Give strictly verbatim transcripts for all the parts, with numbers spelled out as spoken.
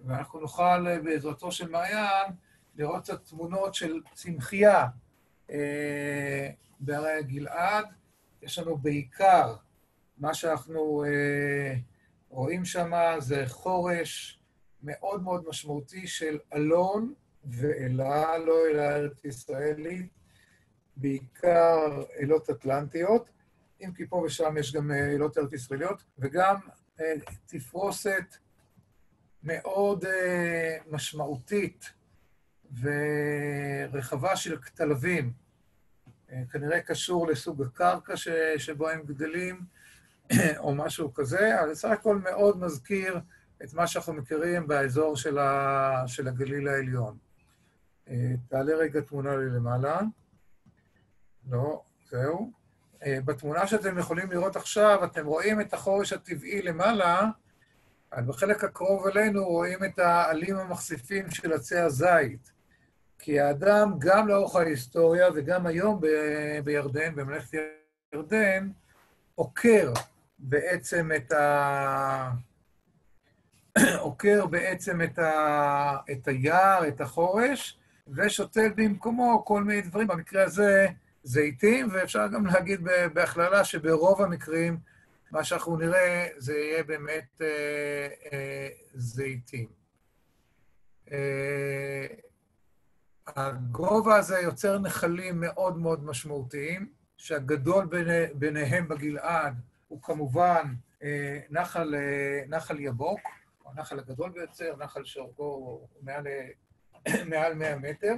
ואנחנו נוכל בעזרתו של מעיין לראות את התמונות של צמחייה אה, בהרי הגלעד. יש לנו בעיקר, מה שאנחנו אה, רואים שם זה חורש מאוד מאוד משמעותי של אלון ואלה, לא אלה ארץ ישראלית, בעיקר אלות אטלנטיות, אם כי פה ושם יש גם אלות ארץ ישראליות, וגם אה, תפרוסת מאוד אה, משמעותית ורחבה של כתלבים, אה, כנראה קשור לסוג הקרקע ש, שבו הם גדלים, או משהו כזה, אבל בסך הכל מאוד מזכיר את מה שאנחנו מכירים באזור של, ה, של הגליל העליון. אה, תעלה רגע תמונה לי למעלה. לא, זהו. אה, בתמונה שאתם יכולים לראות עכשיו, אתם רואים את החורש הטבעי למעלה, אז בחלק הקרוב אלינו רואים את העלים המחשיפים של עצי הזית. כי האדם, גם לאורך ההיסטוריה וגם היום ב- בירדן, בממלכת ירדן, עוקר בעצם את ה... עוקר בעצם את, ה... את היער, את החורש, ושותל במקומו כל מיני דברים. במקרה הזה זיתים, ואפשר גם להגיד בהכללה שברוב המקרים, מה שאנחנו נראה זה יהיה באמת אה, אה, זיתים. אה, הגובה הזה יוצר נחלים מאוד מאוד משמעותיים, שהגדול ביני, ביניהם בגלעד הוא כמובן אה, נחל, אה, נחל יבוק, או הנחל הגדול ביותר, נחל שאורכו מעל, מעל מאה מטר,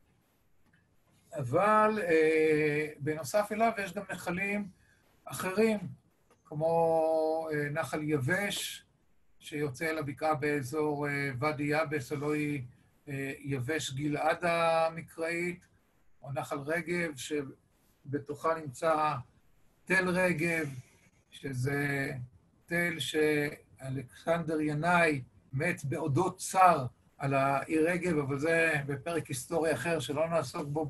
אבל אה, בנוסף אליו יש גם נחלים אחרים, כמו אה, נחל יבש, שיוצא אל הבקעה באזור אה, ואדי יאבס, אלוהי אה, יבש גלעד המקראית, או נחל רגב, שבתוכה נמצא תל רגב, שזה תל שאלכסנדר ינאי מת בעודו צר על העיר רגב, אבל זה בפרק היסטורי אחר שלא נעסוק בו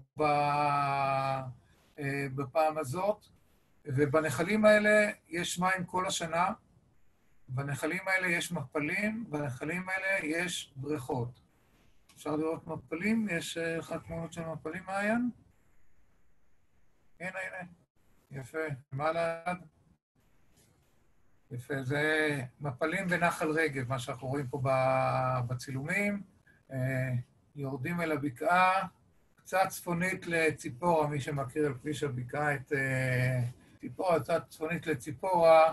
בפעם הזאת. ובנחלים האלה יש מים כל השנה, בנחלים האלה יש מפלים, בנחלים האלה יש בריכות. אפשר לראות מפלים? יש לך תמונות של מפלים, מעיין? הנה, הנה. יפה. למעלה עד? יפה. זה מפלים בנחל רגב, מה שאנחנו רואים פה בצילומים. יורדים אל הבקעה, קצת צפונית לציפורה, מי שמכיר על כביש הבקעה את ציפורה, קצת צפונית לציפורה,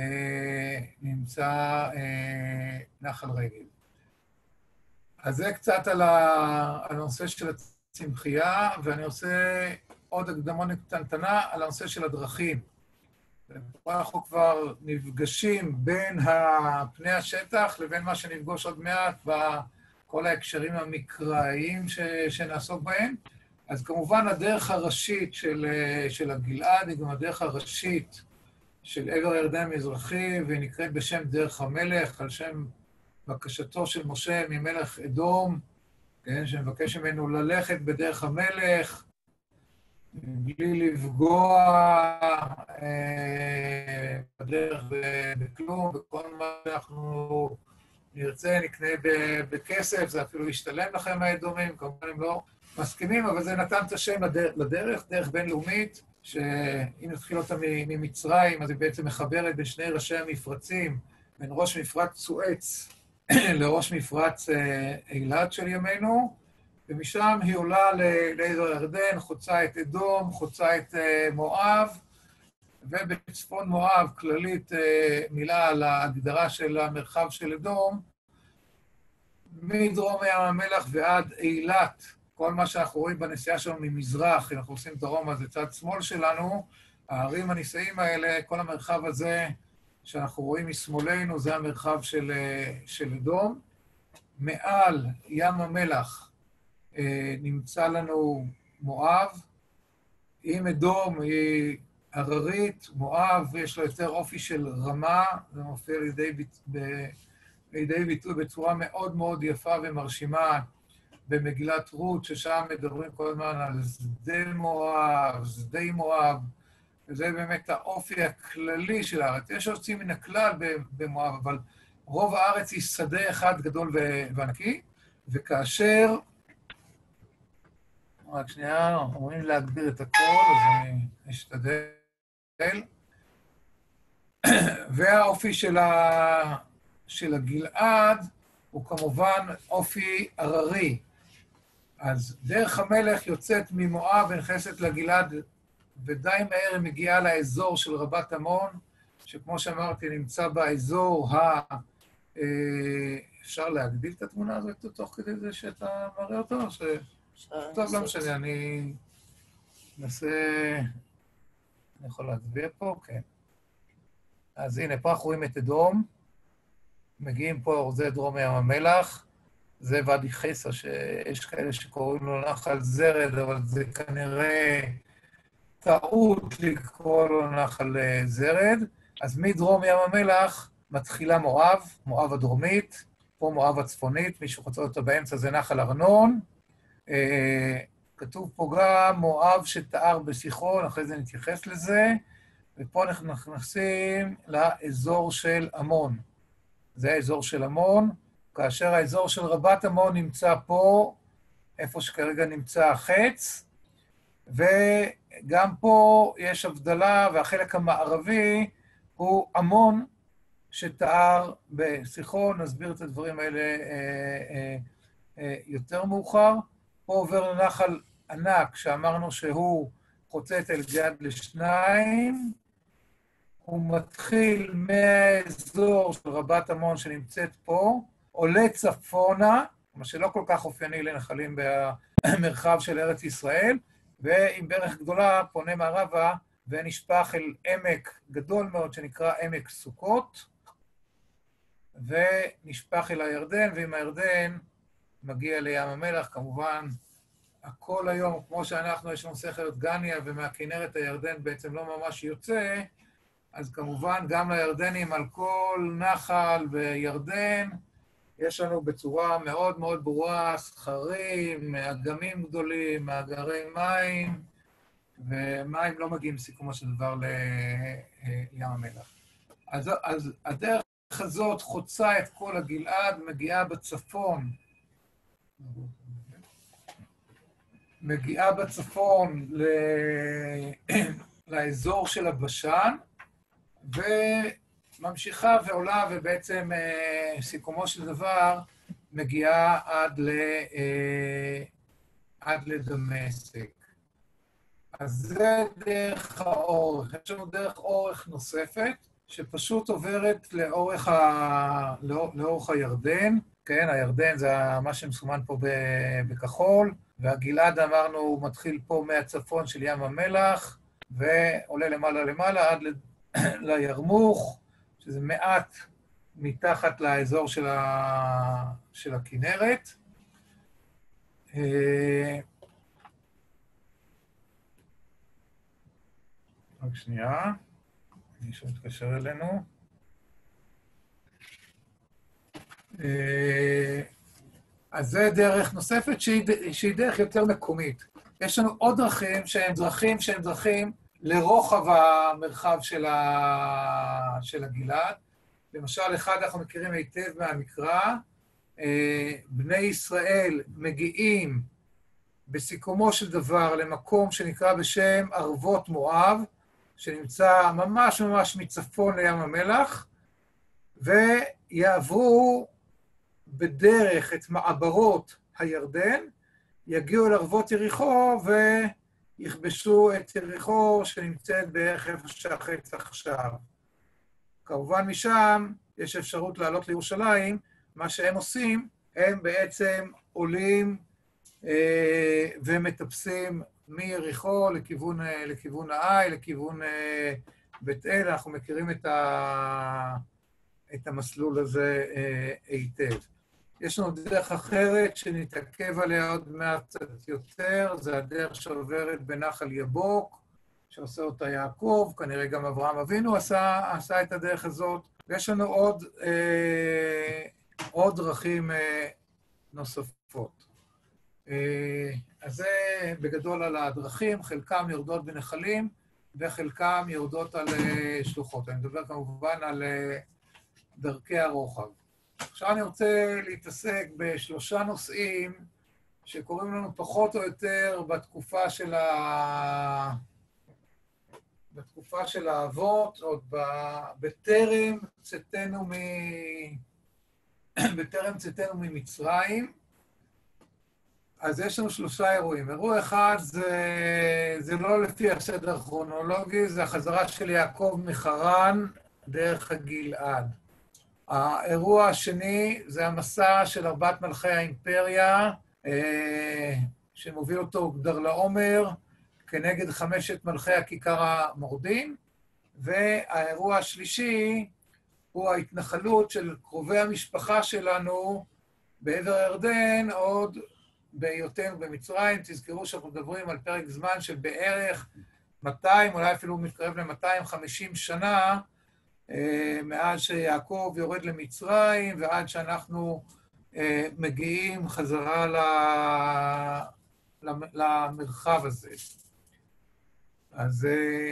נמצא נחל רגב. אז זה קצת על הנושא של הצמחייה, ואני עושה עוד הקדמון קטנטנה על הנושא של הדרכים. אנחנו כבר נפגשים בין פני השטח לבין מה שנפגוש עוד מעט בכל ההקשרים המקראיים שנעסוק בהם. אז כמובן הדרך הראשית של, של הגלעד היא גם הדרך הראשית של עבר הירדן המזרחי, והיא נקראת בשם דרך המלך, על שם בקשתו של משה ממלך אדום, כן, שמבקש ממנו ללכת בדרך המלך, בלי לפגוע אה, בדרך בכלום, בכל מה שאנחנו נרצה, נקנה בכסף, זה אפילו ישתלם לכם האדומים, כמובן הם לא מסכימים, אבל זה נתן את השם לדרך, דרך בינלאומית, שאם נתחיל אותה ממצרים, אז היא בעצם מחברת בין שני ראשי המפרצים, בין ראש מפרץ סואץ לראש מפרץ אילת של ימינו, ומשם היא עולה לעבר ירדן, חוצה את אדום, חוצה את מואב, ובצפון מואב כללית מילה על ההגדרה של המרחב של אדום, מדרום ים המלח ועד אילת, כל מה שאנחנו רואים בנסיעה שלנו ממזרח, אם אנחנו עושים דרומה, זה צד שמאל שלנו, הערים הנישאים האלה, כל המרחב הזה שאנחנו רואים משמאלנו, זה המרחב של, של אדום. מעל ים המלח נמצא לנו מואב, אם אדום היא הררית, מואב יש לו יותר אופי של רמה, זה מופיע לידי, לידי ביטוי בצורה מאוד מאוד יפה ומרשימה, במגילת רות, ששם מדברים כל הזמן על שדה מואב, שדה מואב, וזה באמת האופי הכללי של הארץ. יש יוצאים מן הכלל במואב, אבל רוב הארץ היא שדה אחד גדול וענקי, וכאשר... רק שנייה, אומרים להגביר את הכל, אז אני אשתדל. והאופי של, ה... של הגלעד הוא כמובן אופי הררי. אז דרך המלך יוצאת ממואב ונכנסת לגלעד, ודי מהר היא מגיעה לאזור של רבת עמון, שכמו שאמרתי, נמצא באזור ה... אפשר להגדיל את התמונה הזאת תוך כדי זה שאתה מראה אותו? ש... טוב, לא משנה, אני אנסה... אני יכול להצביע פה? כן. אז הנה, פה אנחנו רואים את אדום. מגיעים פה, זה דרום ים המלח. זה ואדי חיסה, שיש כאלה שקוראים לו נחל זרד, אבל זה כנראה טעות לקרוא לו נחל זרד. אז מדרום ים המלח מתחילה מואב, מואב הדרומית, פה מואב הצפונית, מי שחוצה אותו באמצע זה נחל ארנון. כתוב פה גם מואב שתיאר בסיחון, אחרי זה נתייחס לזה, ופה אנחנו נכנסים לאזור של עמון. זה האזור של עמון, כאשר האזור של רבת עמון נמצא פה, איפה שכרגע נמצא החץ, וגם פה יש הבדלה, והחלק המערבי הוא עמון שתיאר בסיחון, נסביר את הדברים האלה אה, אה, אה, יותר מאוחר. פה עובר לנחל ענק, שאמרנו שהוא חוצה את אלגד לשניים, הוא מתחיל מהאזור של רבת עמון שנמצאת פה, עולה צפונה, מה שלא כל כך אופייני לנחלים במרחב של ארץ ישראל, ועם ברך גדולה פונה מערבה ונשפך אל עמק גדול מאוד שנקרא עמק סוכות, ונשפך אל הירדן, ועם הירדן מגיע לים המלח, כמובן, הכל היום, כמו שאנחנו, יש לנו סכר דגניה, ומהכנרת הירדן בעצם לא ממש יוצא, אז כמובן גם לירדנים על כל נחל וירדן, יש לנו בצורה מאוד מאוד ברורה סכרים, מאגמים גדולים, מאגרי מים, ומים לא מגיעים סיכומו של דבר לים המלח. אז, אז הדרך הזאת חוצה את כל הגלעד, מגיעה בצפון, מגיעה בצפון ל... לאזור של הבשן, וממשיכה ועולה, ובעצם סיכומו של דבר מגיעה עד, ל... עד לדמשק. אז זה דרך האורך. יש לנו דרך אורך נוספת, שפשוט עוברת לאורך, ה... לא... לאורך הירדן. כן, הירדן זה מה שמסומן פה בכחול, והגלעד אמרנו הוא מתחיל פה מהצפון של ים המלח, ועולה למעלה למעלה עד לירמוך, שזה מעט מתחת לאזור של, ה... של הכנרת. רק שנייה, מישהו מתקשר אלינו. אז זה דרך נוספת שהיא, שהיא דרך יותר מקומית. יש לנו עוד דרכים שהן דרכים שהן דרכים לרוחב המרחב של, ה... של הגלעד. למשל, אחד אנחנו מכירים היטב מהמקרא, בני ישראל מגיעים בסיכומו של דבר למקום שנקרא בשם ערבות מואב, שנמצא ממש ממש מצפון לים המלח, ויעברו בדרך את מעברות הירדן, יגיעו לערבות יריחו ויכבשו את יריחו שנמצאת בערך איפה שהחץ עכשיו. כמובן משם יש אפשרות לעלות לירושלים, מה שהם עושים, הם בעצם עולים אה, ומטפסים מיריחו לכיוון, לכיוון העי, לכיוון אה, בית אל, אנחנו מכירים את, ה, את המסלול הזה אה, היטב. יש לנו דרך אחרת שנתעכב עליה עוד מעט קצת יותר, זה הדרך שעוברת בנחל יבוק, שעושה אותה יעקב, כנראה גם אברהם אבינו עשה, עשה את הדרך הזאת, ויש לנו עוד, אה, עוד דרכים אה, נוספות. אה, אז זה בגדול על הדרכים, חלקם יורדות בנחלים, וחלקם יורדות על אה, שלוחות. אני מדבר כמובן על אה, דרכי הרוחב. עכשיו אני רוצה להתעסק בשלושה נושאים שקוראים לנו פחות או יותר בתקופה של ה... בתקופה של האבות, עוד בטרם צאתנו מ... בטרם צאתנו ממצרים. אז יש לנו שלושה אירועים. אירוע אחד זה, זה לא לפי הסדר הכרונולוגי, זה החזרה של יעקב מחרן דרך הגלעד. האירוע השני זה המסע של ארבעת מלכי האימפריה, שמוביל אותו גדרלעומר, כנגד חמשת מלכי הכיכר המורדים, והאירוע השלישי הוא ההתנחלות של קרובי המשפחה שלנו בעבר הירדן, עוד בהיותנו במצרים. תזכרו שאנחנו מדברים על פרק זמן של בערך מאתיים, אולי אפילו מתקרב ל-מאתיים וחמישים שנה, מאז שיעקב יורד למצרים ועד שאנחנו מגיעים חזרה למרחב הזה. אז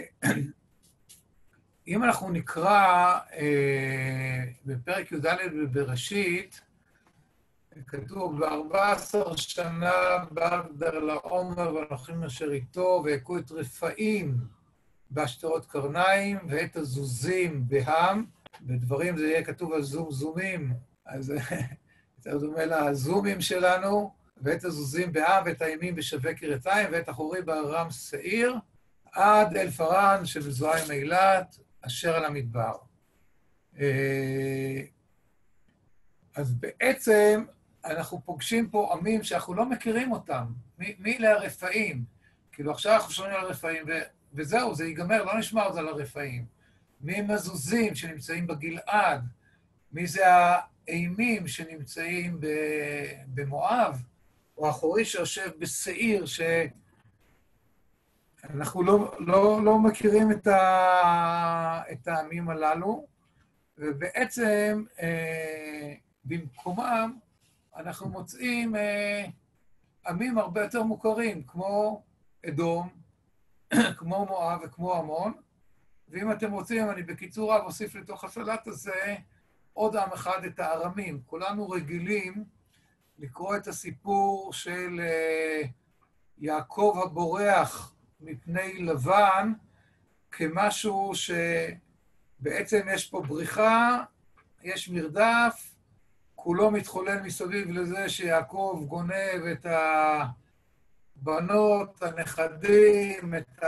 אם אנחנו נקרא בפרק י"ד בבראשית, כתוב, ב-ארבע עשרה שנה בא גדרלעומר והמלכים אשר איתו, והכו את רפאים בהשתרות קרניים, ואת הזוזים בהם. בדברים זה יהיה כתוב הזומזומים, אז יותר דומה לזומים שלנו, ואת הזוזים בהם, ואת הימים בשווה קריתיים, ואת החורי בארם שעיר, עד אל פרן של זוהים אילת, אשר על המדבר. אז בעצם אנחנו פוגשים פה עמים שאנחנו לא מכירים אותם. מי, מי אלה הרפאים? כאילו עכשיו אנחנו שומעים על הרפאים, ו, וזהו, זה ייגמר, לא נשמע עוד על הרפאים. מי הם הזוזים שנמצאים בגלעד? מי זה האימים שנמצאים במואב? או האחורי שיושב בשעיר, שאנחנו לא, לא, לא מכירים את, ה, את העמים הללו, ובעצם אה, במקומם אנחנו מוצאים אה, עמים הרבה יותר מוכרים, כמו אדום, כמו מואב וכמו עמון, ואם אתם רוצים, אני בקיצור רב אוסיף לתוך הסלט הזה עוד עם אחד, את הארמים. כולנו רגילים לקרוא את הסיפור של אה, יעקב הבורח מפני לבן, כמשהו שבעצם יש פה בריחה, יש מרדף, כולו מתחולל מסביב לזה שיעקב גונב את הבנות, הנכדים, את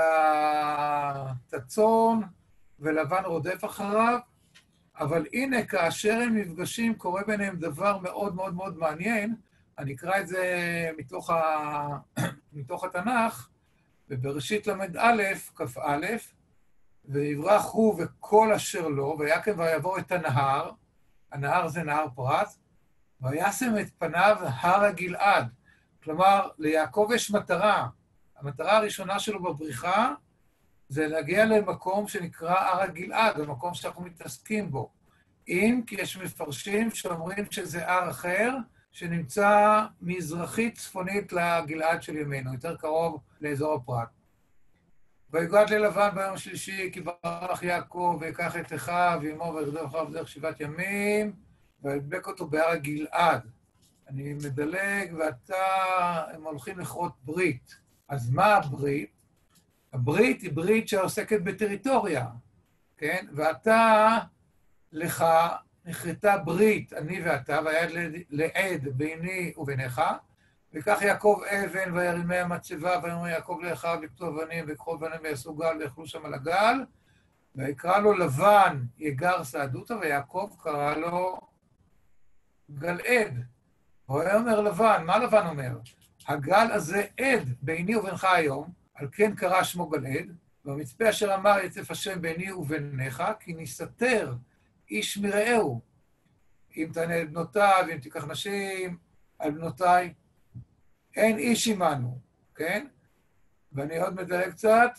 הצאן, ולבן רודף אחריו. אבל הנה, כאשר הם נפגשים, קורה ביניהם דבר מאוד מאוד מאוד מעניין. אני אקרא את זה מתוך, ה... מתוך התנ"ך, ובראשית למד א', כ"א, ויברח הוא וכל אשר לו, ויקם ויעבור את הנהר, הנהר זה נהר פרת, וישם את פניו הר הגלעד. כלומר, ליעקב יש מטרה. המטרה הראשונה שלו בבריחה זה להגיע למקום שנקרא הר הגלעד, המקום שאנחנו מתעסקים בו. אם כי יש מפרשים שאומרים שזה הר אחר, שנמצא מזרחית צפונית לגלעד של ימינו, יותר קרוב לאזור הפרת. ויגד ללבן ביום שלישי, כי ברח יעקב ויקח את אחיו ועמו וירדוף אחריו דרך שבעת ימים, וידבק אותו בהר הגלעד. אני מדלג, ועתה הם הולכים לכרות ברית. אז מה הברית? הברית היא ברית שעוסקת בטריטוריה, כן? ועתה לך נכרתה ברית, אני ואתה, והיד לעד ביני וביניך, וכך יעקב אבן וירימי המצבה, ויאמר יעקב לאחיו לקטוע אבנים, ויקחו אבנים ויעשו גל ויאכלו שם על הגל, ויקרא לו לבן יגר סעדותא, ויעקב קרא לו גלעד. ויאמר לבן, מה לבן אומר? הגל הזה עד ביני ובינך היום, על כן קרא שמו גלעד, והמצפה אשר אמר יצף השם ביני וביניך, כי נסתר איש מרעהו. אם תענה בנותיו, אם תיקח נשים על בנותיי, אין איש עמנו, כן? ואני עוד מדלג קצת.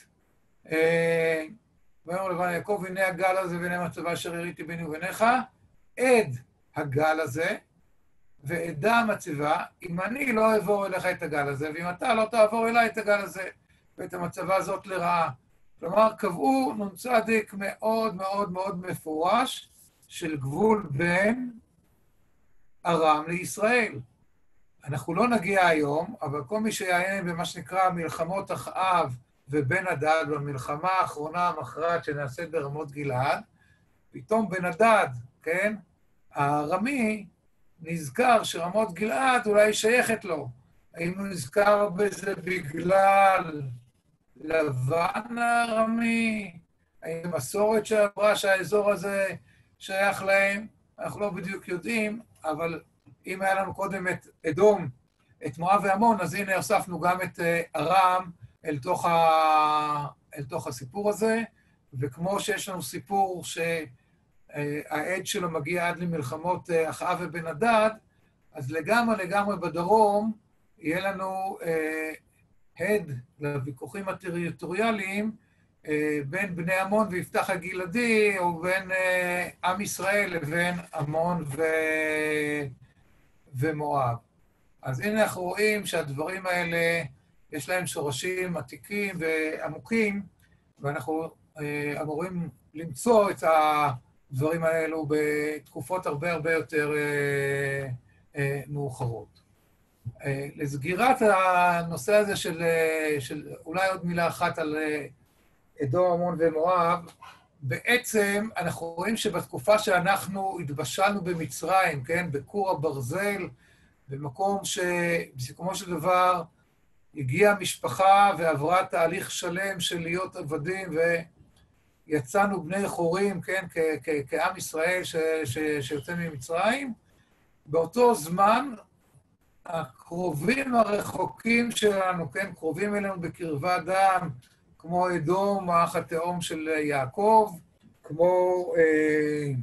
ויאמר לבן יעקב, הנה הגל הזה והנה המצבה אשר הראיתי ביני וביניך, עד הגל הזה, ועדה המצבה, אם אני לא אעבור אליך את הגל הזה, ואם אתה לא תעבור אליי את הגל הזה, ואת המצבה הזאת לרעה. כלומר, קבעו נון צדיק מאוד מאוד מאוד מפורש, של גבול בין ארם לישראל. אנחנו לא נגיע היום, אבל כל מי שיעיין במה שנקרא מלחמות אחאב ובן הדד, במלחמה האחרונה המכרעת שנעשית ברמות גלעד, פתאום בן הדד, כן, הארמי, נזכר שרמות גלעד אולי שייכת לו. האם הוא נזכר בזה בגלל לבן הארמי? האם מסורת שעברה שהאזור הזה שייך להם? אנחנו לא בדיוק יודעים, אבל אם היה לנו קודם את אדום, את מואב ועמון, אז הנה הוספנו גם את ארם אל תוך, ה... אל תוך הסיפור הזה, וכמו שיש לנו סיפור שהעד שלו מגיע עד למלחמות אחאב ובן הדד, אז לגמרי לגמרי בדרום יהיה לנו אה, הד לוויכוחים הטריטוריאליים אה, בין בני עמון ויפתח הגלעדי, או בין אה, עם ישראל לבין עמון ו... ומואב. אז הנה אנחנו רואים שהדברים האלה, יש להם שורשים עתיקים ועמוקים, ואנחנו אה, אמורים למצוא את הדברים האלו בתקופות הרבה הרבה יותר אה, אה, מאוחרות. אה, לסגירת הנושא הזה של, של אולי עוד מילה אחת על אדום, עמון ומואב, בעצם אנחנו רואים שבתקופה שאנחנו התבשלנו במצרים, כן, בכור הברזל, במקום שבסיכומו של דבר הגיעה משפחה ועברה תהליך שלם של להיות עבדים, ויצאנו בני חורים, כן, כ- כ- כעם ישראל ש- ש- שיוצא ממצרים. באותו זמן, הקרובים הרחוקים שלנו, כן, קרובים אלינו בקרבה דם, כמו אדום, האח התאום של יעקב, כמו, אה,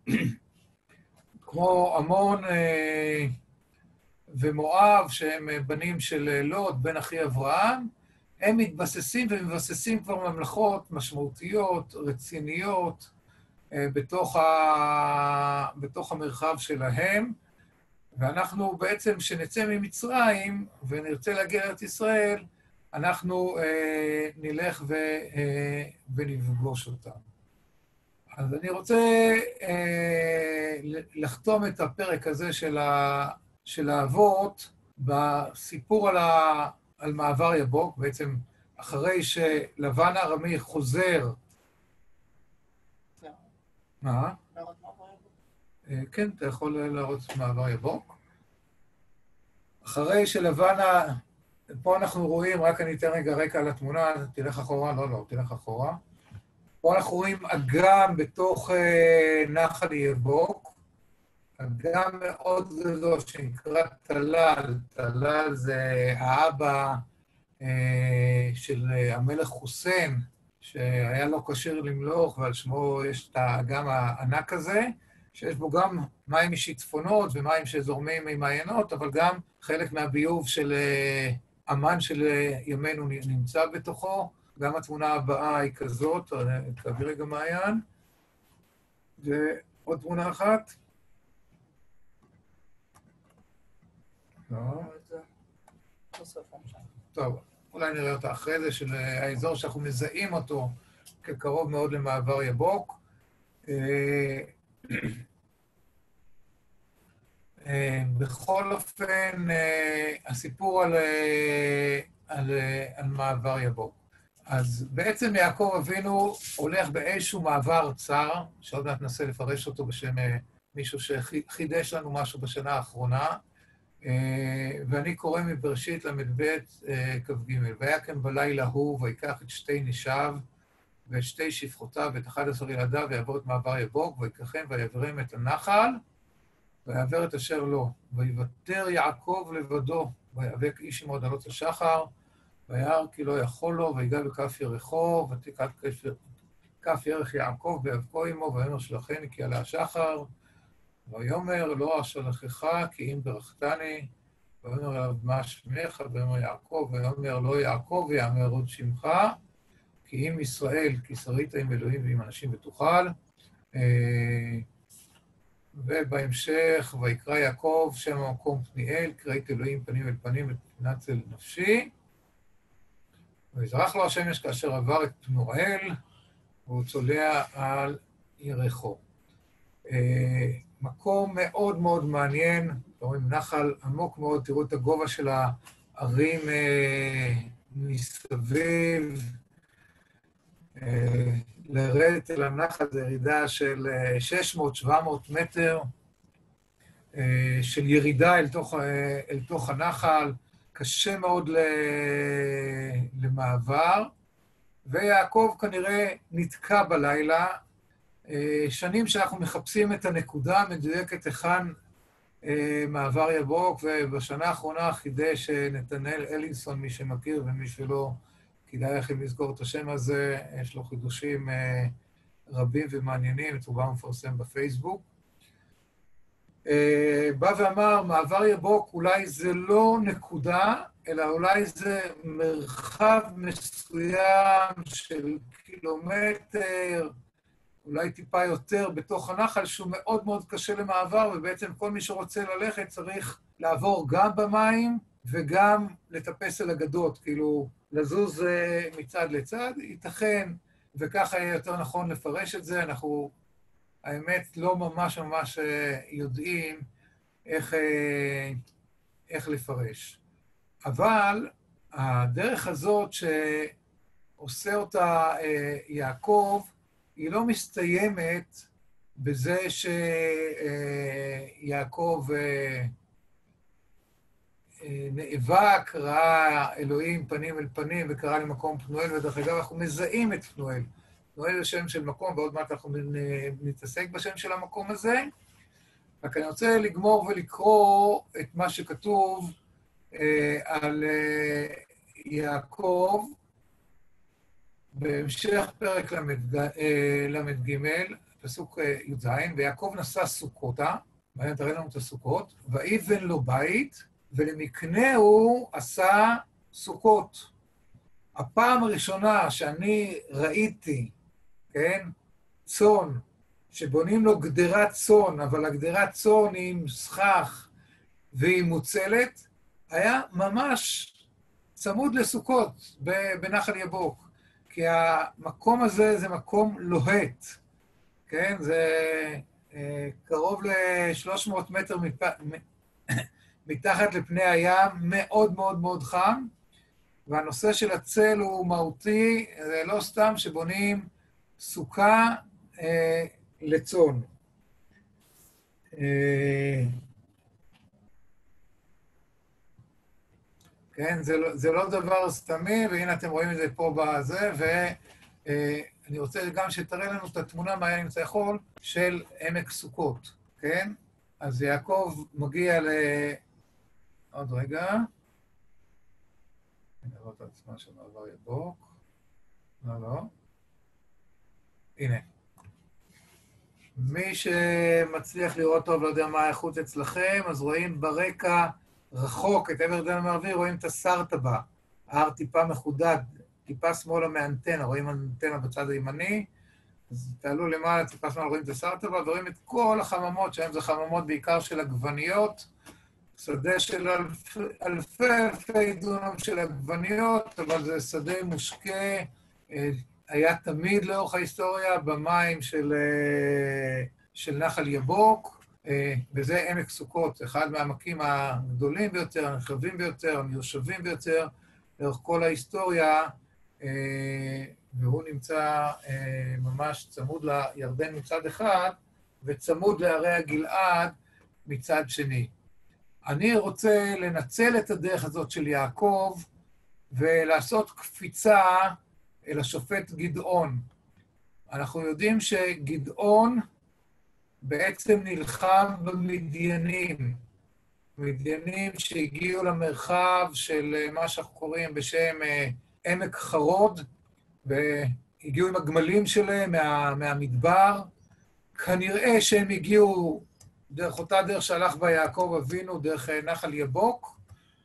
כמו עמון אה, ומואב, שהם בנים של לוט, בן אחי אברהם, הם מתבססים ומבססים כבר ממלכות משמעותיות, רציניות, אה, בתוך, ה, בתוך המרחב שלהם, ואנחנו בעצם, כשנצא ממצרים ונרצה להגיע לארץ ישראל, אנחנו אה, נלך ו, אה, ונפגוש אותם. אז אני רוצה אה, לחתום את הפרק הזה של, ה, של האבות בסיפור על, ה, על מעבר יבוק, בעצם אחרי שלבן הארמי חוזר... מה? כן, אתה יכול להראות מעבר יבוק. אחרי שלבן ה... פה אנחנו רואים, רק אני אתן רגע רקע על התמונה, תלך אחורה, לא, לא, תלך אחורה. פה אנחנו רואים אגם בתוך אה, נחל יבוק, אגם מאוד גדול שנקרא תלל, תלל זה האבא אה, של המלך חוסיין, שהיה לו כשיר למלוך, ועל שמו יש את האגם הענק הזה, שיש בו גם מים משיטפונות ומים שזורמים ממעיינות, אבל גם חלק מהביוב של אמן של ימינו נמצא בתוכו. גם התמונה הבאה היא כזאת, תעביר רגע מעיין. ועוד תמונה אחת. לא. טוב, אולי נראה אותה אחרי זה, של האזור שאנחנו מזהים אותו כקרוב מאוד למעבר יבוק. בכל אופן, הסיפור על, על, על מעבר יבוק. אז בעצם יעקב אבינו הולך באיזשהו מעבר צר, שעוד מעט ננסה לפרש אותו בשם מישהו שחידש לנו משהו בשנה האחרונה, ואני קורא מבראשית למ"ב כ"ג, והיה כן בלילה הוא, ויקח את שתי נשיו, ואת שתי שפחותיו, ואת אחד עשר ילדיו, ויעבור את מעבר יבוק, ויקחם ויעברם את הנחל, ויעבר את אשר לו, ויוותר יעקב לבדו, ויאבק איש עם עוד עלות השחר, וירא כי לא יכול לו, ויגע בכף ירחו, ותקע כף ירך יעקב, ויאבקו עמו, ויאמר שלחני כי עלה השחר, ויאמר לא אשלחך כי אם ברכתני, ויאמר אליו מה שמך, ויאמר יעקב, ויאמר לא יעקב, ויאמר עוד שמך, כי אם ישראל, כי שרית עם אלוהים ועם אנשים ותוכל. ובהמשך, ויקרא יעקב, שם המקום פניאל, קראית אלוהים פנים אל פנים ותנצל נפשי. ויזרח לו השמש כאשר עבר את פנואל, והוא צולע על ירחו. מקום מאוד מאוד מעניין, אתם רואים נחל עמוק מאוד, תראו את הגובה של הערים מסביב. לרדת אל הנחל זה ירידה של שש מאות שבע מאות מטר, של ירידה אל תוך, אל תוך הנחל, קשה מאוד למעבר, ויעקב כנראה נתקע בלילה, שנים שאנחנו מחפשים את הנקודה המדויקת היכן מעבר יבוק, ובשנה האחרונה חידש נתנאל אלינסון, מי שמכיר ומי שלא, כדאי לכם לזכור את השם הזה, יש לו חידושים רבים ומעניינים, את רובם מפרסם בפייסבוק. בא ואמר, מעבר יבוק אולי זה לא נקודה, אלא אולי זה מרחב מסוים של קילומטר, אולי טיפה יותר בתוך הנחל, שהוא מאוד מאוד קשה למעבר, ובעצם כל מי שרוצה ללכת צריך לעבור גם במים וגם לטפס על הגדות, כאילו לזוז מצד לצד, ייתכן, וככה יהיה יותר נכון לפרש את זה, אנחנו, האמת, לא ממש ממש יודעים איך, איך לפרש. אבל הדרך הזאת שעושה אותה יעקב, היא לא מסתיימת בזה שיעקב נאבק, ראה אלוהים פנים אל פנים וקרא למקום פנואל, ודרך אגב אנחנו מזהים את פנואל. פנואל זה שם של מקום, ועוד מעט אנחנו נתעסק בשם של המקום הזה. רק אני רוצה לגמור ולקרוא את מה שכתוב על יעקב, בהמשך פרק למד ג', פסוק י"ז, ויעקב נשא סוכותה, מעניין תראה לנו את הסוכות, ויבן לו בית, ולמקנהו עשה סוכות. הפעם הראשונה שאני ראיתי, כן, צאן, שבונים לו גדרת צאן, אבל הגדרת צאן היא עם סכך והיא מוצלת, היה ממש צמוד לסוכות בנחל יבוק. כי המקום הזה זה מקום לוהט, כן? זה אה, קרוב ל-שלוש מאות מטר מפ... מתחת לפני הים, מאוד מאוד מאוד חם, והנושא של הצל הוא מהותי, זה לא סתם שבונים סוכה אה, לצאן. אה, כן, זה לא, זה לא דבר סתמי, והנה אתם רואים את זה פה בזה, ואני רוצה גם שתראה לנו את התמונה מה היה נמצא יכול של עמק סוכות, כן? אז יעקב מגיע ל... עוד רגע. נראה את עצמה של מעבר יבוק. לא, לא. הנה. מי שמצליח לראות טוב, לא יודע מה האיכות אצלכם, אז רואים ברקע רחוק את עבר ירדן המערבי, רואים את הסרטבה. ההר טיפה מחודד, טיפה שמאלה מאנטנה, רואים אנטנה בצד הימני, אז תעלו למעלה, טיפה שמאלה, רואים את הסרטבה, ורואים את כל החממות, שהן זה חממות בעיקר של עגבניות, שדה של אלפי אלפי, אלפי דונם של עגבניות, אבל זה שדה מושקה, היה תמיד לאורך ההיסטוריה במים של, של נחל יבוק, וזה עמק סוכות, אחד מהעמקים הגדולים ביותר, הנרחבים ביותר, המיושבים ביותר, לאורך כל ההיסטוריה, והוא נמצא ממש צמוד לירדן מצד אחד, וצמוד לערי הגלעד מצד שני. אני רוצה לנצל את הדרך הזאת של יעקב, ולעשות קפיצה אל השופט גדעון. אנחנו יודעים שגדעון בעצם נלחם במדיינים, מדיינים שהגיעו למרחב של מה שאנחנו קוראים בשם עמק חרוד, והגיעו עם הגמלים שלהם מה, מהמדבר. כנראה שהם הגיעו דרך אותה דרך שהלך בה יעקב אבינו, דרך נחל יבוק,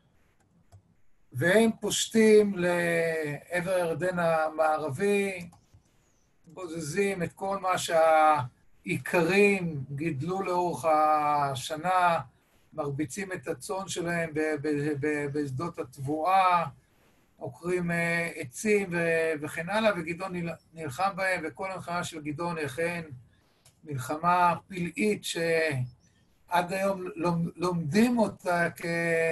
והם פושטים לעבר הירדן המערבי, בוזזים את כל מה שהעיקרים גידלו לאורך השנה, מרביצים את הצאן שלהם בשדות התבואה, עוקרים עצים וכן הלאה, וגדעון נלחם בהם, וכל המלחמה של גדעון אכן מלחמה פלאית שעד היום לומדים אותה כ...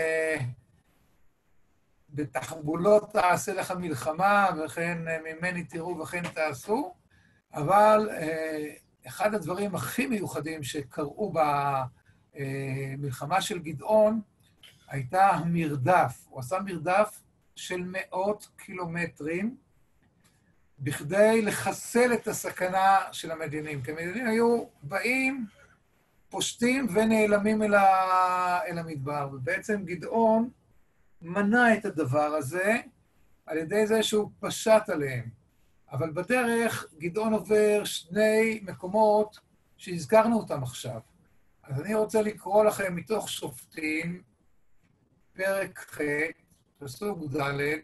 בתחבולות תעשה לך מלחמה, וכן ממני תראו וכן תעשו, אבל אחד הדברים הכי מיוחדים שקראו במלחמה של גדעון, הייתה המרדף. הוא עשה מרדף של מאות קילומטרים, בכדי לחסל את הסכנה של המדינים. כי המדינים היו באים, פושטים ונעלמים אל, ה... אל המדבר. ובעצם גדעון מנע את הדבר הזה על ידי זה שהוא פשט עליהם. אבל בדרך גדעון עובר שני מקומות שהזכרנו אותם עכשיו. אז אני רוצה לקרוא לכם מתוך שופטים, פרק ח', פסוק ד',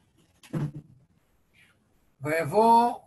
ויבוא,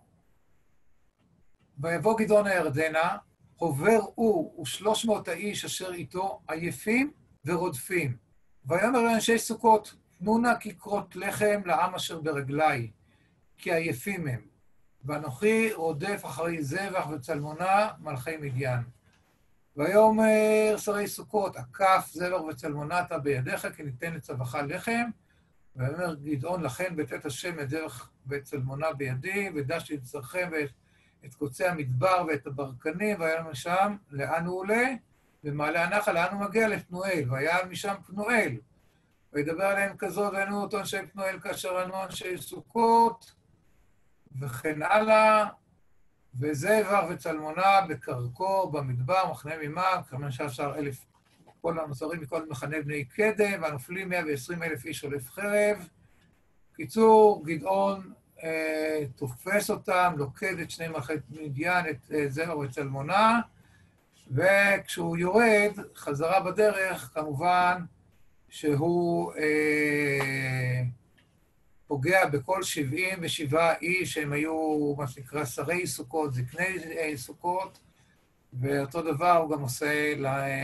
ויבוא גדעון הירדנה, עובר הוא ושלוש מאות האיש אשר איתו עייפים ורודפים. ויאמר לאנשי סוכות, תנו נא ככרות לחם לעם אשר ברגלי, כי עייפים הם. ואנוכי רודף אחרי זבח וצלמונה מלכי מדיין. ויאמר שרי סוכות, הכף זבח וצלמונה אתה בידיך, כי ניתן לצווך לחם. ויאמר גדעון, לכן בתת השם את זבח וצלמונה בידי, ודשתי את זרחם ואת קוצי המדבר ואת הברקנים, והיה משם לאן הוא עולה, במעלה הנחל לאן הוא מגיע לפנואל, והיה משם פנואל. וידבר עליהם כזאת, וענו אותו אנשי פנואל כאשר ענו אנשי סוכות, וכן הלאה, וזבח וצלמונה בקרקור במדבר, מחנה ממעם, חמישה עשר אלף כל הנוצרים מכל מחנה בני קדם, והנופלים מאה ועשרים אלף איש עולף חרב. קיצור, גדעון אה, תופס אותם, לוקד את שני מלכי מדיין, את אה, זבח וצלמונה, וכשהוא יורד, חזרה בדרך, כמובן שהוא אה, פוגע בכל שבעים ושבעה איש, שהם היו מה שנקרא שרי סוכות, זקני אה, סוכות, ואותו דבר הוא גם עושה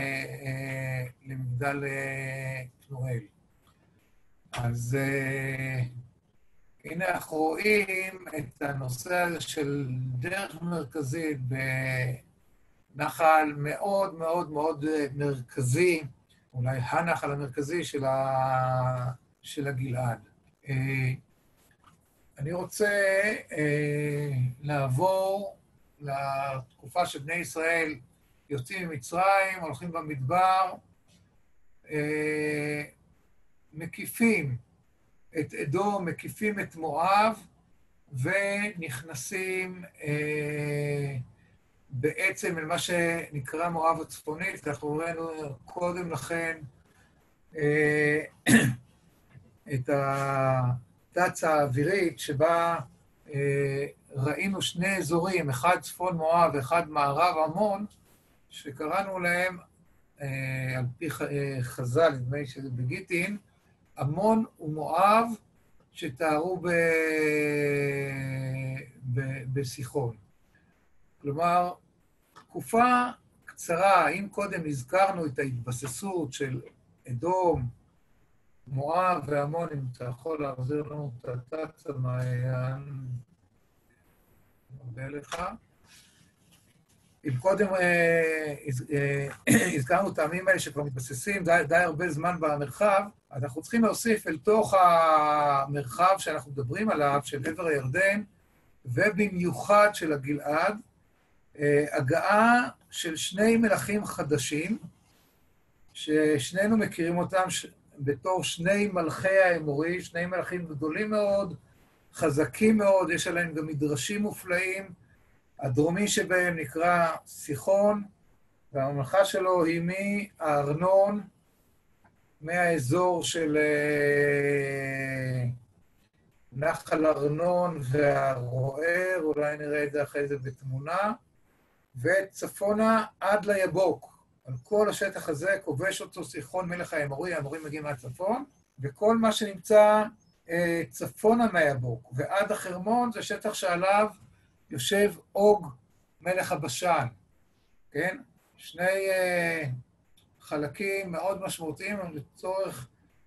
למגדל פנואל. אז הנה אנחנו רואים את הנושא הזה של דרך מרכזית בנחל מאוד מאוד מאוד מרכזי, אולי הנחל המרכזי של, ה... של הגלעד. אני רוצה לעבור לתקופה שבני ישראל יוצאים ממצרים, הולכים במדבר, אה, מקיפים את אדום, מקיפים את מואב, ונכנסים אה, בעצם אל מה שנקרא מואב הצפונית. אנחנו ראינו קודם לכן אה, את התצ"א האווירית שבה אה, ראינו שני אזורים, אחד צפון מואב ואחד מערב עמון, שקראנו להם, אה, על פי חז"ל, נדמה לי שזה בגיטין, עמון ומואב שתארו ב... ב... בסיחון. כלומר, תקופה קצרה, אם קודם הזכרנו את ההתבססות של אדום, מואב ועמון, אם אתה יכול להחזיר לנו את התצ"א מעיין, מודה לך. אם קודם אה, אה, הזכרנו את העמים האלה שכבר מתבססים די, די הרבה זמן במרחב, אז אנחנו צריכים להוסיף אל תוך המרחב שאנחנו מדברים עליו, של עבר הירדן, ובמיוחד של הגלעד, אה, הגעה של שני מלכים חדשים, ששנינו מכירים אותם ש... בתור שני מלכי האמורי, שני מלכים גדולים מאוד, חזקים מאוד, יש עליהם גם מדרשים מופלאים. הדרומי שבהם נקרא סיחון, והממלכה שלו היא מארנון, מהאזור של נחל ארנון והרוער, אולי נראה את זה אחרי זה בתמונה, וצפונה עד ליבוק. על כל השטח הזה כובש אותו סיחון מלך האמורי, האמורים מגיעים מהצפון, וכל מה שנמצא צפונה מהיבוק ועד החרמון זה שטח שעליו יושב אוג מלך הבשן, כן? שני uh, חלקים מאוד משמעותיים לצורך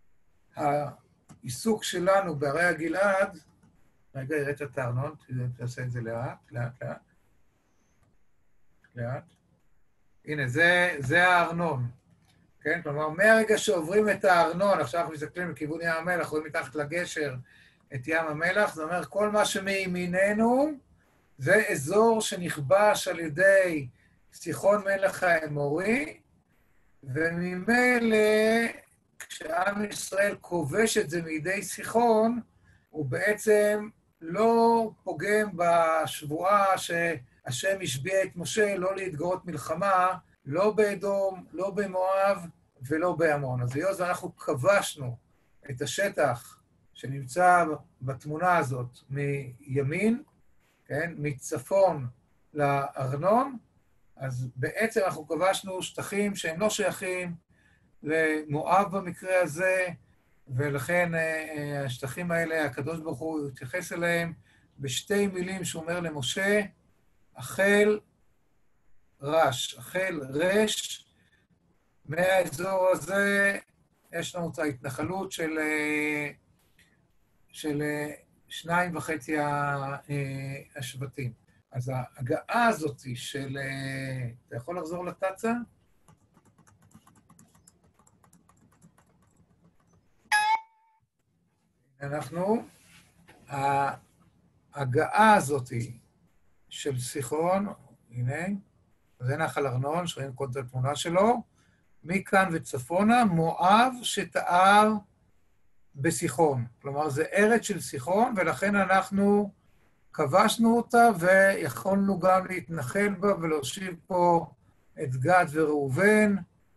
העיסוק שלנו בערי הגלעד. רגע, הראת את הארנון, תעשה את זה לאט, לאט, לאט. לאט. הנה, זה, זה הארנון. כן? כלומר, מהרגע שעוברים את הארנון, עכשיו אנחנו מסתכלים לכיוון ים המלח, רואים מתחת לגשר את ים המלח, זה אומר, כל מה שמימיננו, זה אזור שנכבש על ידי סיחון מלך האמורי, וממילא, כשעם ישראל כובש את זה מידי סיחון, הוא בעצם לא פוגם בשבועה שהשם השביע את משה לא להתגרות מלחמה, לא באדום, לא במואב ולא בעמון. אז היות ואנחנו כבשנו את השטח שנמצא בתמונה הזאת מימין, כן, מצפון לארנון, אז בעצם אנחנו כבשנו שטחים שהם לא שייכים למואב במקרה הזה, ולכן השטחים האלה, הקדוש ברוך הוא התייחס אליהם בשתי מילים שהוא אומר למשה, החל רש, החל רש, מהאזור הזה יש לנו את ההתנחלות של, של שניים וחצי השבטים. אז ההגעה הזאת של... אתה יכול לחזור לטאצה? אנחנו, ההגעה הזאת של סיחון, הנה, זה נחל ארנון, שראינו קודם את התמונה שלו, מכאן וצפונה, מואב שתאר בסיחון. כלומר, זה ארץ של סיחון, ולכן אנחנו כבשנו אותה, ויכולנו גם להתנחל בה ולהושיב פה את גד וראובן,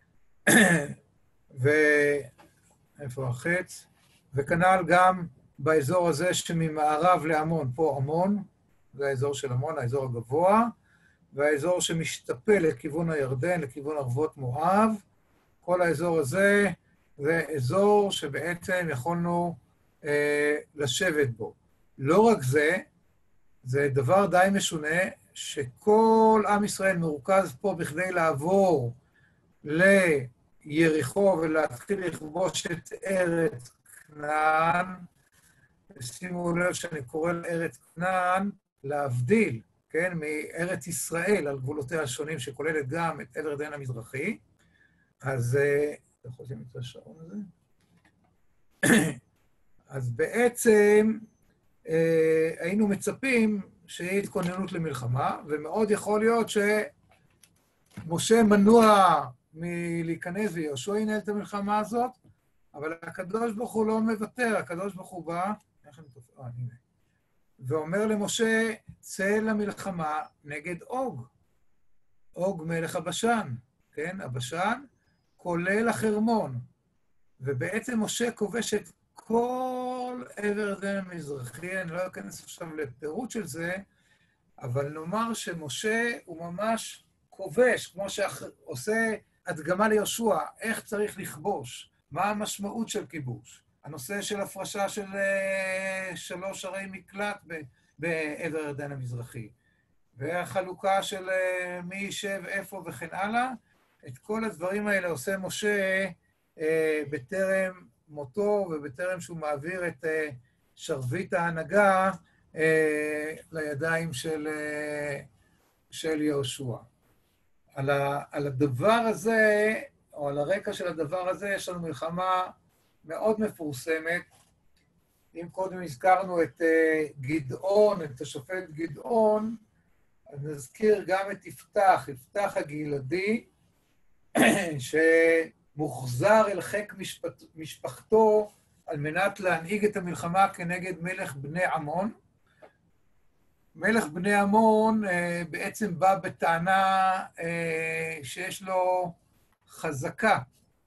ואיפה החץ? וכנ"ל גם באזור הזה שממערב לעמון, פה עמון, זה האזור של עמון, האזור הגבוה, והאזור שמשתפל לכיוון הירדן, לכיוון ערבות מואב, כל האזור הזה זה אזור שבעצם יכולנו אה, לשבת בו. לא רק זה, זה דבר די משונה, שכל עם ישראל מרוכז פה בכדי לעבור ליריחו ולהתחיל לכבוש את ארץ כנען. שימו לב שאני קורא לארץ כנען להבדיל, כן, מארץ ישראל על גבולותיה השונים, שכוללת גם את עבר הירדן המזרחי. אז, אתם חושבים את השעון הזה? אז בעצם היינו מצפים שיהיה התכוננות למלחמה, ומאוד יכול להיות שמשה מנוע מלהיכנס ויהושע ינהל את המלחמה הזאת, אבל הקדוש ברוך הוא לא מוותר, הקדוש ברוך הוא בא, איך אני תופעה, אה, הנה, ואומר למשה, צא למלחמה נגד אוג, אוג מלך הבשן, כן, הבשן, כולל החרמון, ובעצם משה כובש את כל עבר הירדן המזרחי, אני לא אכנס עכשיו לפירוט של זה, אבל נאמר שמשה הוא ממש כובש, כמו שעושה הדגמה ליהושע, איך צריך לכבוש, מה המשמעות של כיבוש, הנושא של הפרשה של שלוש ערי מקלט בעבר הירדן המזרחי, והחלוקה של מי יישב איפה וכן הלאה, את כל הדברים האלה עושה משה בטרם מותו ובטרם שהוא מעביר את שרביט ההנהגה לידיים של, של יהושע. על, ה, על הדבר הזה, או על הרקע של הדבר הזה, יש לנו מלחמה מאוד מפורסמת. אם קודם הזכרנו את גדעון, את השופט גדעון, אז נזכיר גם את יפתח, יפתח הגלעדי, שמוחזר אל חיק משפט, משפחתו על מנת להנהיג את המלחמה כנגד מלך בני עמון. מלך בני עמון בעצם בא בטענה שיש לו חזקה,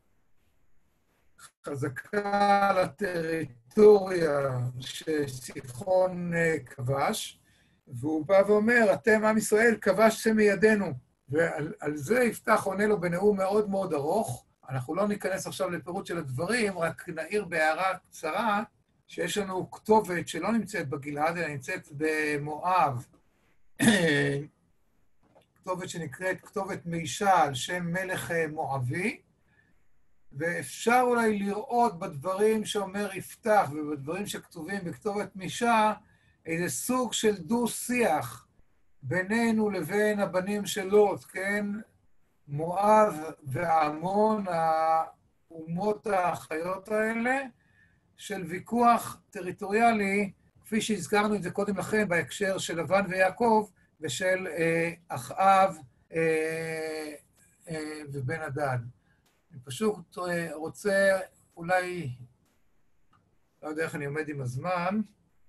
חזקה על הטריטוריה שסיחון כבש, והוא בא ואומר, אתם עם ישראל כבשתם מידינו, ועל על זה יפתח עונה לו בנאום מאוד מאוד ארוך. אנחנו לא ניכנס עכשיו לפירוט של הדברים, רק נעיר בהערה קצרה, שיש לנו כתובת שלא נמצאת בגלעד, אלא נמצאת במואב, כתובת שנקראת כתובת מישה על שם מלך מואבי, ואפשר אולי לראות בדברים שאומר יפתח ובדברים שכתובים בכתובת מישה, איזה סוג של דו-שיח בינינו לבין הבנים של לוט, כן? מואב ועמון, האומות החיות האלה, של ויכוח טריטוריאלי, כפי שהזכרנו את זה קודם לכן בהקשר של לבן ויעקב, ושל אה, אחאב אה, אה, ובן הדד. אני פשוט אה, רוצה אולי, לא יודע איך אני עומד עם הזמן,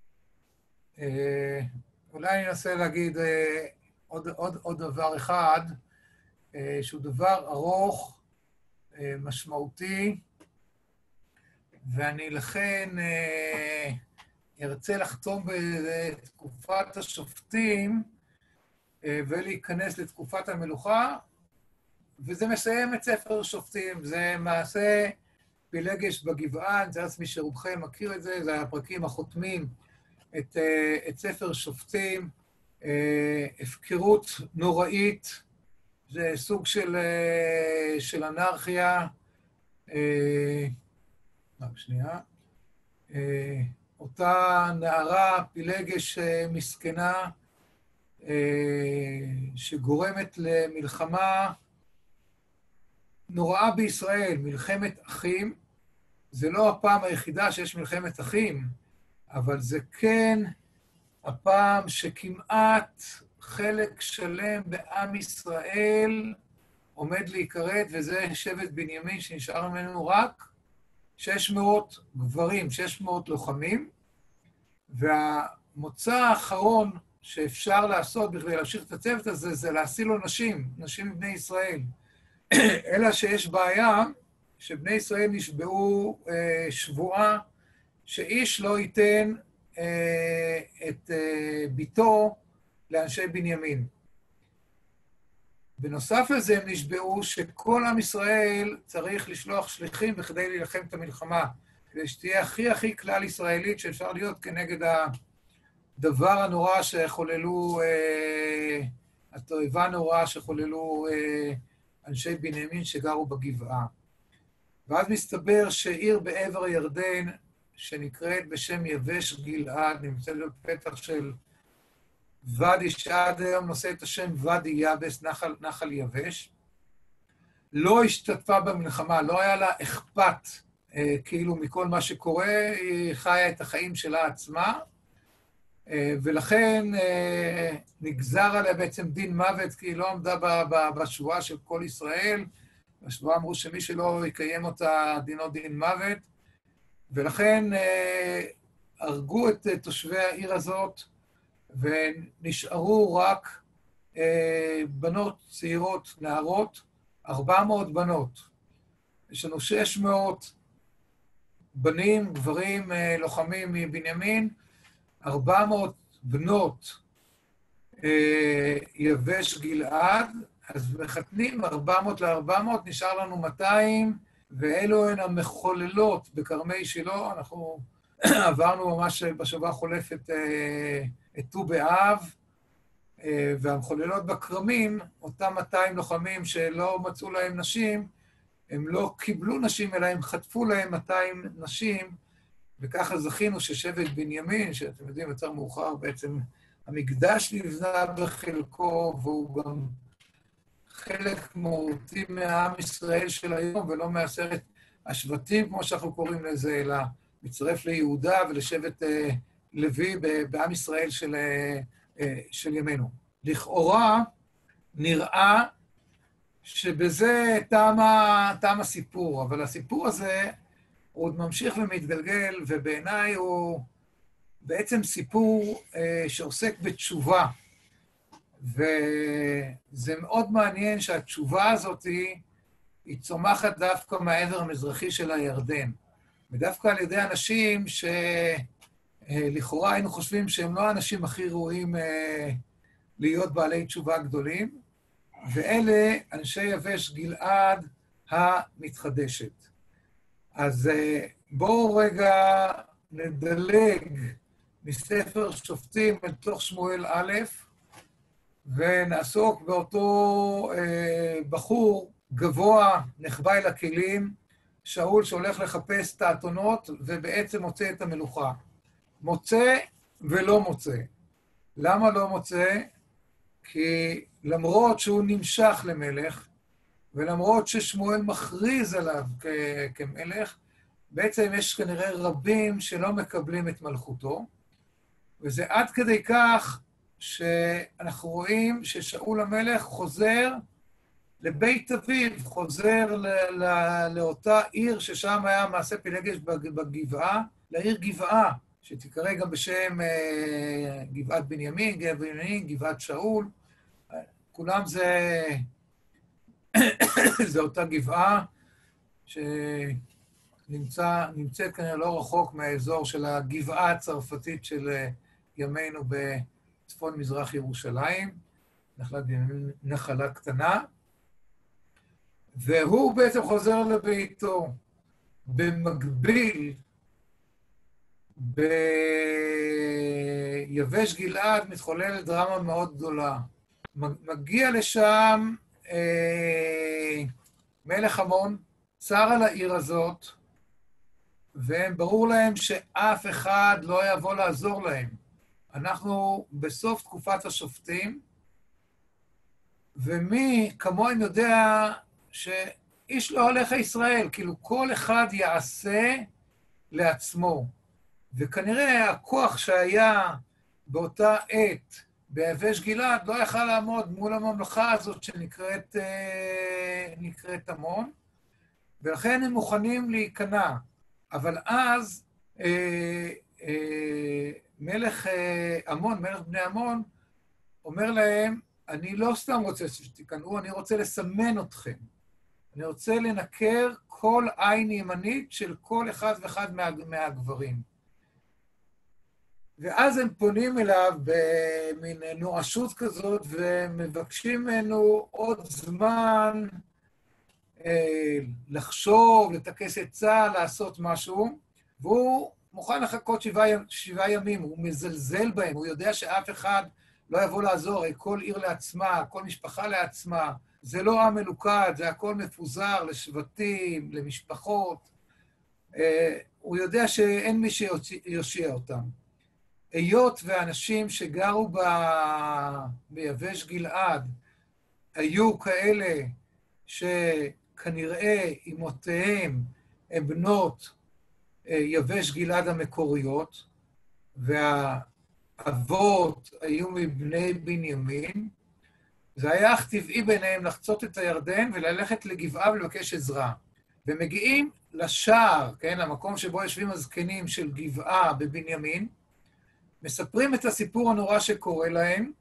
אה, אולי אני אנסה להגיד אה, עוד, עוד, עוד דבר אחד, אה, שהוא דבר ארוך, אה, משמעותי, ואני לכן אה, ארצה לחתום בתקופת השופטים אה, ולהיכנס לתקופת המלוכה, וזה מסיים את ספר שופטים. זה מעשה פילגש בגבעה, אני חושב שרובכם מכיר את זה, זה הפרקים החותמים את, אה, את ספר שופטים, אה, הפקרות נוראית, זה סוג של, אה, של אנרכיה, אה, רק שנייה, אה, אותה נערה פילגש אה, מסכנה, אה, שגורמת למלחמה נוראה בישראל, מלחמת אחים. זה לא הפעם היחידה שיש מלחמת אחים, אבל זה כן הפעם שכמעט חלק שלם בעם ישראל עומד להיכרת, וזה שבט בנימין שנשאר ממנו רק שש מאות גברים, שש מאות לוחמים, והמוצא האחרון שאפשר לעשות בכדי להמשיך את הצוות הזה, זה להשיל לו נשים, נשים מבני ישראל. אלא שיש בעיה שבני ישראל נשבעו אה, שבועה שאיש לא ייתן אה, את אה, ביתו לאנשי בנימין. בנוסף לזה הם נשבעו שכל עם ישראל צריך לשלוח שליחים בכדי להילחם את המלחמה, כדי שתהיה הכי הכי כלל ישראלית שאפשר להיות כנגד הדבר הנורא שחוללו, אה, התועבה הנורא שחוללו אה, אנשי בנימין שגרו בגבעה. ואז מסתבר שעיר בעבר הירדן, שנקראת בשם יבש גלעד, נמצאת בפתח של ואדי, שעד היום נושא את השם ואדי יבש, נחל, נחל יבש, לא השתתפה במלחמה, לא היה לה אכפת אה, כאילו מכל מה שקורה, היא חיה את החיים שלה עצמה, אה, ולכן אה, נגזר עליה בעצם דין מוות, כי היא לא עמדה ב, ב, בשבועה של כל ישראל, בשבועה אמרו שמי שלא יקיים אותה דינו דין מוות, ולכן אה, הרגו את תושבי העיר הזאת, ונשארו רק אה, בנות צעירות, נערות, ארבע מאות בנות. יש לנו שש מאות בנים, גברים, אה, לוחמים מבנימין, ארבע מאות בנות אה, יבש גלעד, אז מחתנים ארבע מאות ל-ארבע מאות, נשאר לנו מאתיים, ואלו הן המחוללות בכרמי שילה. אנחנו עברנו ממש בשבוע החולף את, את ט"ו באב, והמחוללות בכרמים, אותם מאתיים לוחמים שלא מצאו להם נשים, הם לא קיבלו נשים, אלא הם חטפו להם מאתיים נשים, וככה זכינו ששבט בנימין, שאתם יודעים, יותר מאוחר בעצם, המקדש נבנה בחלקו, והוא גם חלק מהותי מהעם ישראל של היום, ולא מעשרת השבטים, כמו שאנחנו קוראים לזה, אלא מצטרף ליהודה ולשבט אה, לוי בעם ישראל של, אה, של ימינו. לכאורה נראה שבזה תם, תם הסיפור, אבל הסיפור הזה הוא עוד ממשיך ומתגלגל, ובעיניי הוא בעצם סיפור אה, שעוסק בתשובה. וזה מאוד מעניין שהתשובה הזאת היא, היא צומחת דווקא מהעבר המזרחי של הירדן. ודווקא על ידי אנשים שלכאורה היינו חושבים שהם לא האנשים הכי ראויים להיות בעלי תשובה גדולים, ואלה אנשי יבש גלעד המתחדשת. אז בואו רגע נדלג מספר שופטים לתוך שמואל א', ונעסוק באותו אה, בחור גבוה, נחבא אל הכלים, שאול שהולך לחפש את האתונות, ובעצם מוצא את המלוכה. מוצא ולא מוצא. למה לא מוצא? כי למרות שהוא נמשך למלך, ולמרות ששמואל מכריז עליו כ- כמלך, בעצם יש כנראה רבים שלא מקבלים את מלכותו, וזה עד כדי כך שאנחנו רואים ששאול המלך חוזר לבית אביו, חוזר ל- ל- לאותה עיר ששם היה מעשה פילגש בגבעה, לעיר גבעה, שתיקרא גם בשם אה, גבעת בנימין, גבעת בנימין, גבעת שאול, כולם זה, זה אותה גבעה שנמצאת כנראה לא רחוק מהאזור של הגבעה הצרפתית של ימינו בצפון מזרח ירושלים, נחלת בנימין, נחלה קטנה, והוא בעצם חוזר לביתו. במקביל, ביבש גלעד מתחוללת דרמה מאוד גדולה. מגיע לשם אה, מלך עמון, צר על העיר הזאת, והם ברור להם שאף אחד לא יבוא לעזור להם. אנחנו בסוף תקופת השופטים, ומי כמוהם יודע שאיש לא הולך לישראל, כאילו כל אחד יעשה לעצמו. וכנראה הכוח שהיה באותה עת ביבש גלעד לא יכל לעמוד מול הממלכה הזאת שנקראת נקראת עמון, ולכן הם מוכנים להיכנע. אבל אז אה, אה, מלך אה, עמון, מלך בני עמון, אומר להם, אני לא סתם רוצה שתיכנעו, אני רוצה לסמן אתכם. אני רוצה לנקר כל עין ימנית של כל אחד ואחד מה, מהגברים. ואז הם פונים אליו במין נואשות כזאת, ומבקשים ממנו עוד זמן אה, לחשוב, לטכס עצה, לעשות משהו, והוא מוכן לחכות שבעה, שבעה ימים, הוא מזלזל בהם, הוא יודע שאף אחד לא יבוא לעזור, כל עיר לעצמה, כל משפחה לעצמה, זה לא עם מלוכד, זה הכל מפוזר לשבטים, למשפחות, אה, הוא יודע שאין מי שיושיע אותם. היות ואנשים שגרו ב... ביבש גלעד היו כאלה שכנראה אמותיהם הם בנות יבש גלעד המקוריות, והאבות היו מבני בנימין, זה היה אך טבעי ביניהם לחצות את הירדן וללכת לגבעה ולבקש עזרה. ומגיעים לשער, כן, למקום שבו יושבים הזקנים של גבעה בבנימין, מספרים את הסיפור הנורא שקורה להם,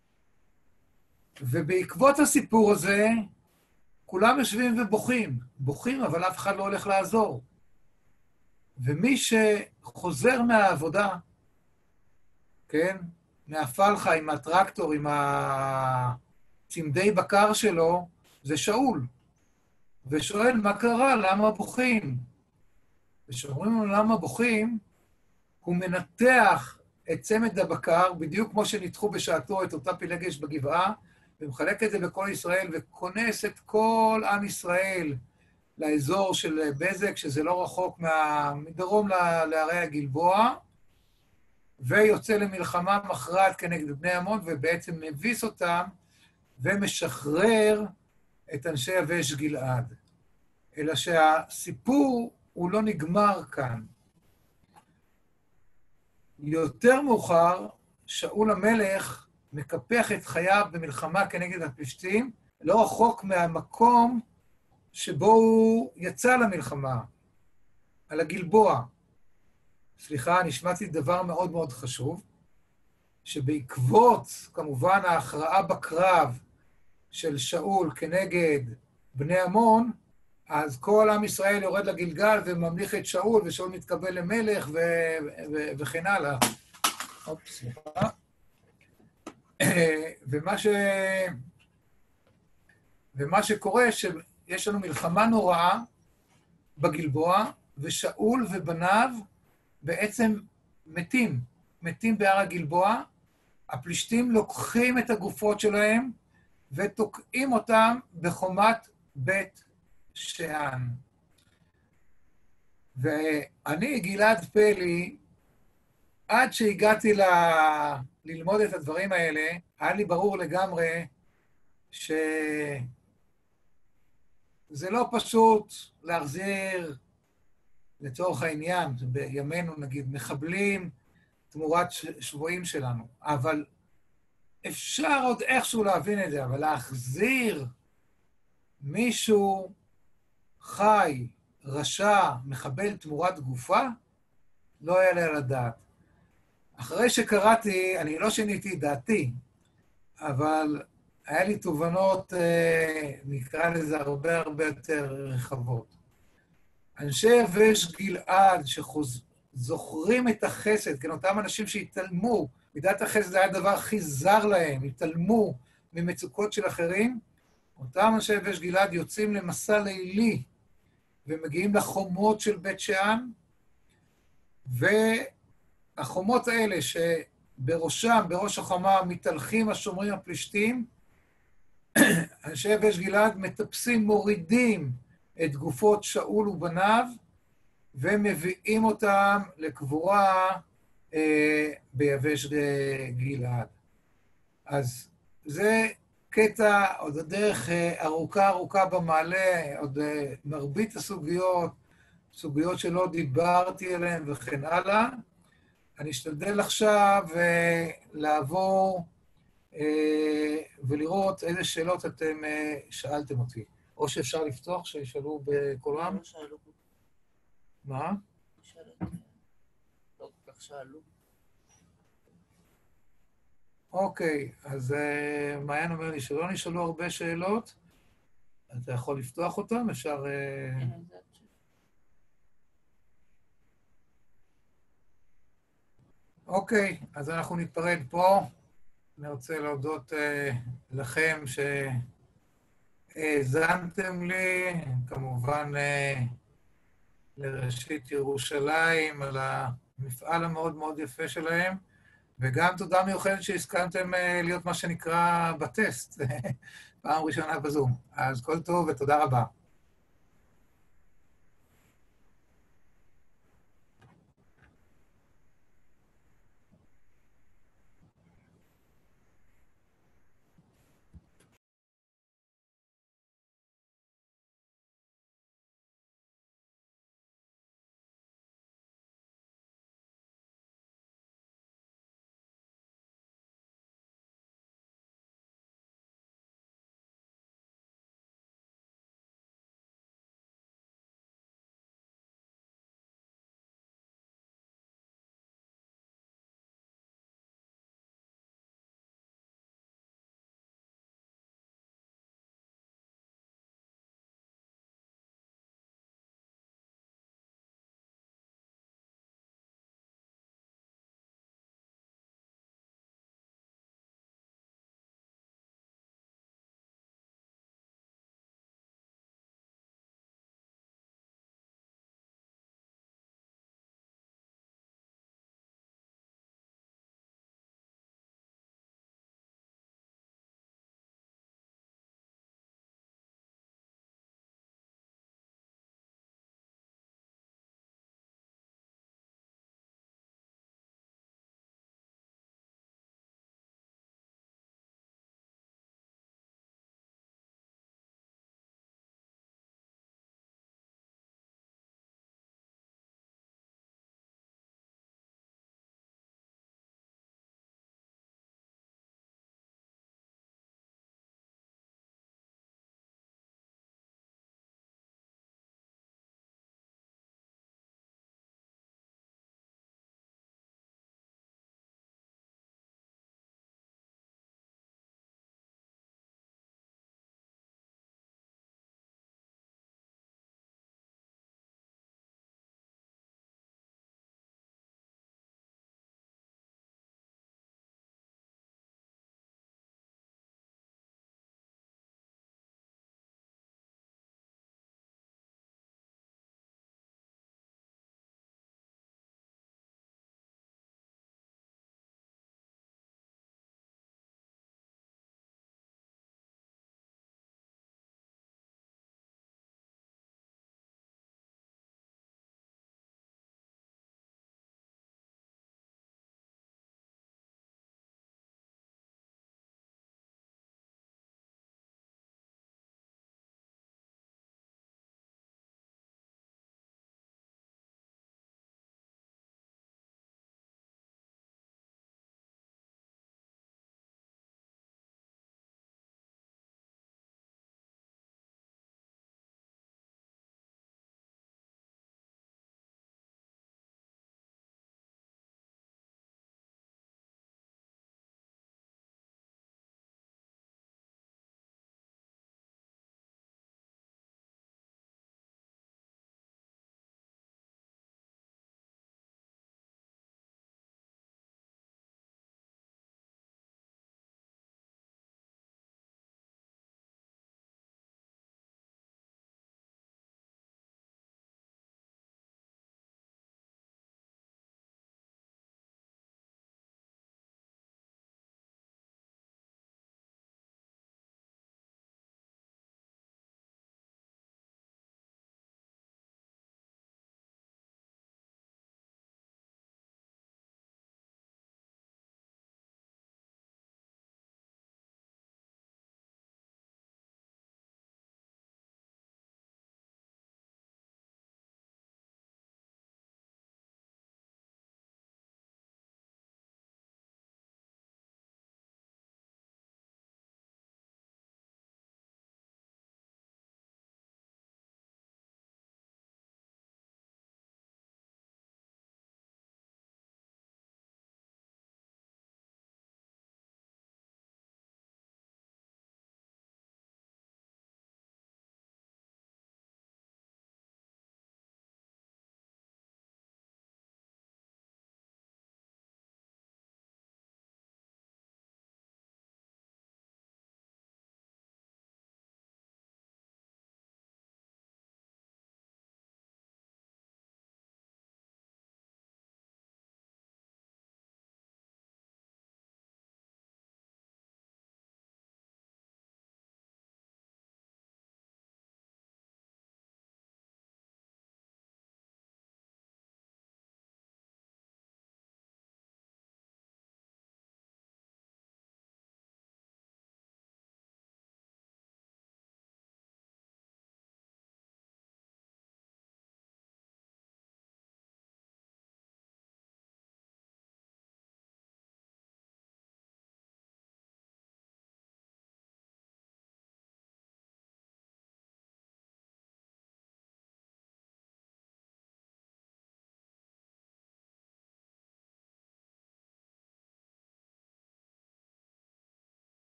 ובעקבות הסיפור הזה, כולם יושבים ובוכים. בוכים, אבל אף אחד לא הולך לעזור. ומי שחוזר מהעבודה, כן, מהפלחה עם הטרקטור, עם הצמדי בקר שלו, זה שאול. ושואל, מה קרה? למה בוכים? ושאומרים לו למה בוכים, הוא מנתח את צמד הבקר, בדיוק כמו שניתחו בשעתו את אותה פילגש בגבעה, ומחלק את זה בכל ישראל, וכונס את כל עם ישראל לאזור של בזק, שזה לא רחוק מה... מדרום לערי הגלבוע, ויוצא למלחמה מכרעת כנגד בני עמון, ובעצם מביס אותם, ומשחרר את אנשי יבש גלעד. אלא שהסיפור הוא לא נגמר כאן. יותר מאוחר, שאול המלך מקפח את חייו במלחמה כנגד הפלישתים, לא רחוק מהמקום שבו הוא יצא למלחמה, על הגלבוע. סליחה, נשמעתי דבר מאוד מאוד חשוב, שבעקבות, כמובן, ההכרעה בקרב של שאול כנגד בני עמון, אז כל עם ישראל יורד לגלגל וממליך את שאול, ושאול מתקבל למלך ו... ו... וכן הלאה. אופ, סליחה. ומה ש... ומה שקורה, שיש לנו מלחמה נוראה בגלבוע, ושאול ובניו בעצם מתים, מתים בהר הגלבוע, הפלישתים לוקחים את הגופות שלהם, ותוקעים אותם בחומת בית שאן. ואני, גלעד פלי, עד שהגעתי ללמוד את הדברים האלה, היה לי ברור לגמרי שזה לא פשוט להחזיר, לצורך העניין, בימינו נגיד, מחבלים תמורת שבועים שלנו, אבל אפשר עוד איכשהו להבין את זה, אבל להחזיר מישהו חי, רשע, מחבל תמורת גופה, לא יעלה על הדעת. אחרי שקראתי, אני לא שיניתי את דעתי, אבל היה לי תובנות, נקרא לזה, הרבה הרבה יותר רחבות. אנשי יבש גלעד שזוכרים את החסד, כן, אותם אנשים שהתעלמו, מידת החסד היה הדבר הכי זר להם, התעלמו ממצוקות של אחרים, אותם אנשי יבש גלעד יוצאים למסע לילי, ומגיעים לחומות של בית שאן, והחומות האלה שבראשם, בראש החומה, מתהלכים השומרים הפלישתים, אנשי יבש גלעד מטפסים, מורידים את גופות שאול ובניו, ומביאים אותם לקבורה אה, ביבש גלעד. אז זה קטע, עוד הדרך אה, ארוכה ארוכה במעלה, עוד אה, מרבית הסוגיות, סוגיות שלא דיברתי עליהן וכן הלאה. אני אשתדל עכשיו אה, לעבור אה, ולראות איזה שאלות אתם אה, שאלתם אותי. או שאפשר לפתוח, שישאלו בקולם? לא שאלו. מה? שאלו. לא כל כך שאלו. אוקיי, אז uh, מעיין אומר לי שלא נשאלו הרבה שאלות, אתה יכול לפתוח אותם, אפשר... Uh... כן, זה את שאלה. אוקיי, אז אנחנו נתפרד פה. אני רוצה להודות uh, לכם שהאזנתם לי, כמובן uh, לראשית ירושלים, על המפעל המאוד מאוד יפה שלהם, וגם תודה מיוחדת שהסכמתם להיות מה שנקרא בטסט, פעם ראשונה בזום. אז כל טוב ותודה רבה.